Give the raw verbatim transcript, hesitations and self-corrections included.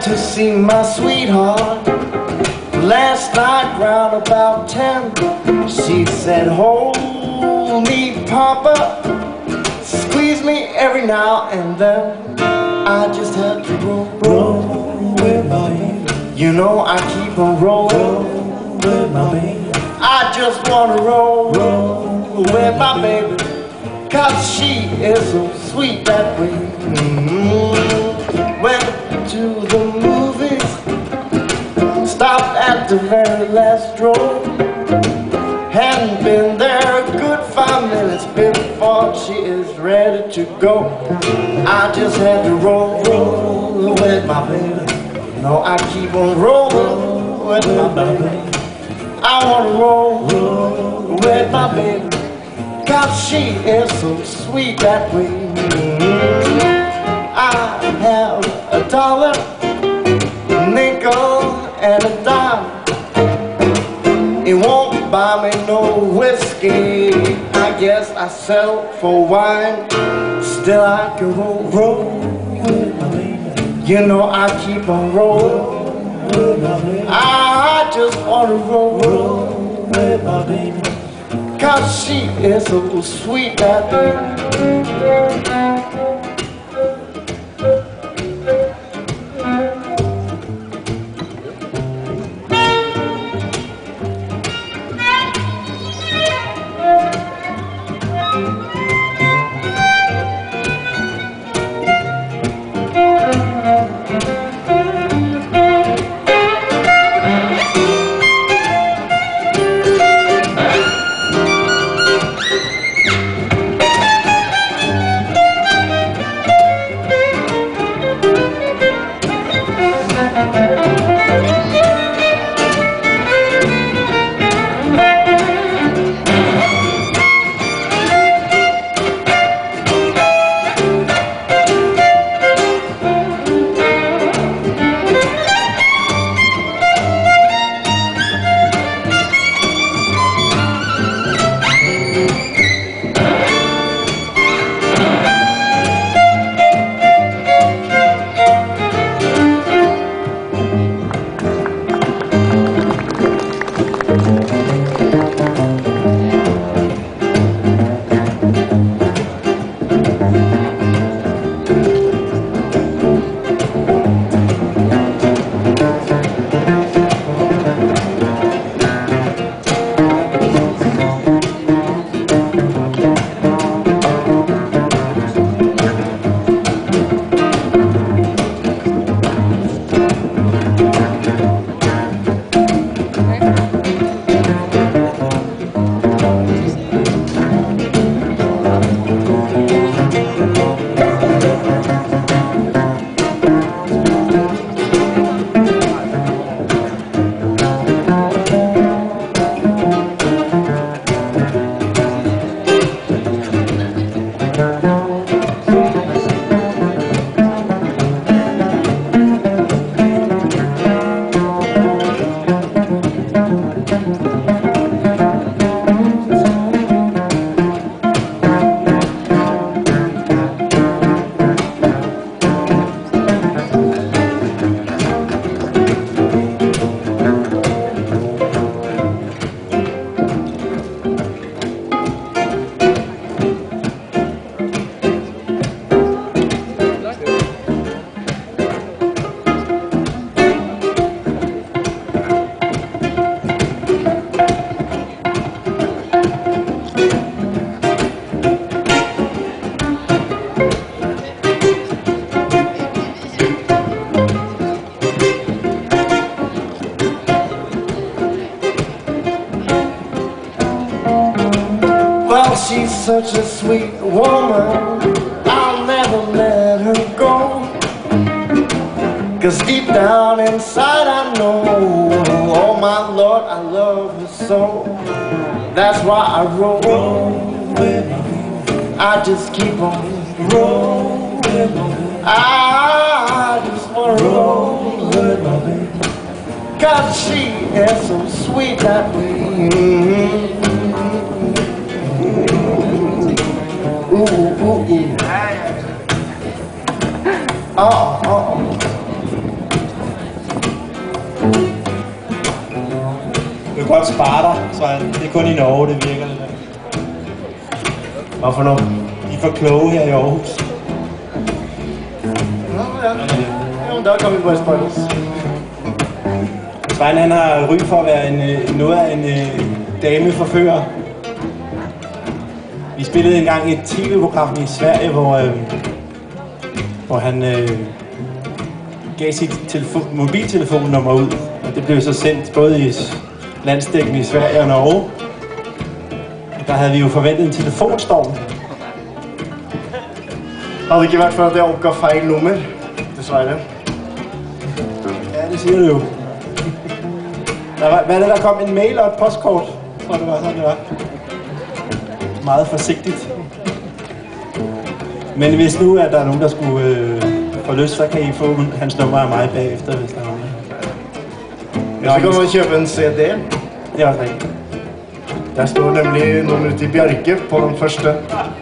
to see my sweetheart last night round about ten. She said, hold me, Papa, squeeze me every now and then. I just had to roll, roll with my baby. You know I keep on rolling with my baby. I just wanna roll, roll with my baby, 'cause she is so sweet that way. Mm-hmm. Went to the movies, stopped at the very last draw. Hadn't been there a good five minutes before she is ready to go. I just had to roll, roll with my baby. No, I keep on rolling with my baby. I wanna roll, roll with my baby, 'cause she is so sweet that way. I have a dollar, a nickel, and a dime. It won't buy me no whiskey, I guess I sell for wine. Still I can roll, roll with my baby. You know I keep on rolling with my baby. I just wanna roll, roll with my baby, 'cause she is so sweet that way. She's such a sweet woman, I'll never let her go. 'Cause deep down inside I know, oh my Lord, I love her so. That's why I roll, roll with her. I just keep on rolling with her. I just wanna roll with my baby, 'cause she is so sweet that way. Mm-hmm. Ooh, ooh, ooh. Oh, oh. godt spare dig, Svein. Det er kun i Norge, det virker det der. Hvad for noget? De er for kloge her i Aarhus. Ja, ja. Ja, der kom vi på Espanien. Svein, han har ry for at være en, noget af en uh, dameforfører. Vi spillede engang et tv-program i Sverige, hvor, uh, hvor han uh, gav sit telefon, mobiltelefonnummer ud. Og det blev så sendt både i landsdækkende i Sverige og Norge. Der havde vi jo forventet en telefonstorm. Havde det ikke været for, at jeg opgav fejl nummer, desværre? Ja, det siger du jo. Der var, hvad er det, der kom en mail og et postkort? Jeg tror, det var sådan, det var. Meget forsigtigt. Men hvis nu at der er nogen, der skulle øh, få lyst, så kan I få hans nummer af mig bagefter, hvis der er nogen. Ja, så kan man købe en C D. Det er også rigtigt. Der står nemlig nummeret til Bjarke på den første.